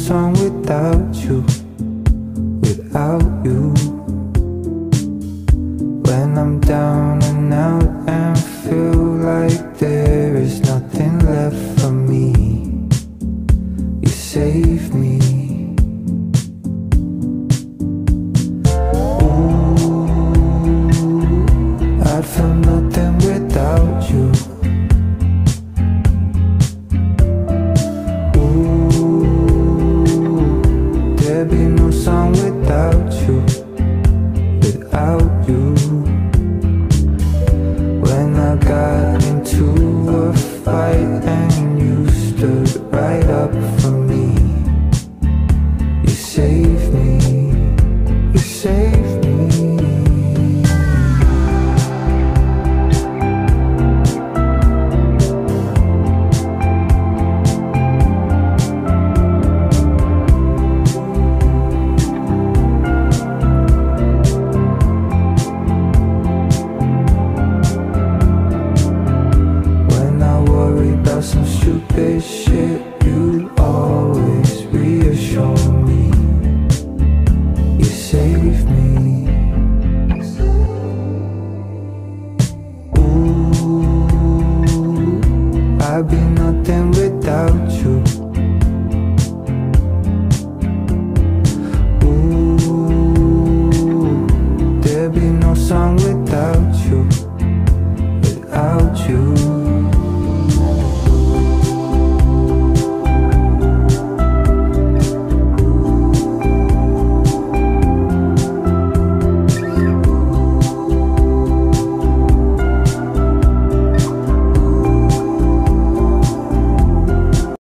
song without you, without you. When I'm down and out and feel like there is nothing left for me, you save me. Ooh, I'd feel nothing without you. Ooh, there'd be no song without you, without you. When I got into a fight and you stood right up for me, you saved me, you saved me. When I worry about some stupid shit, you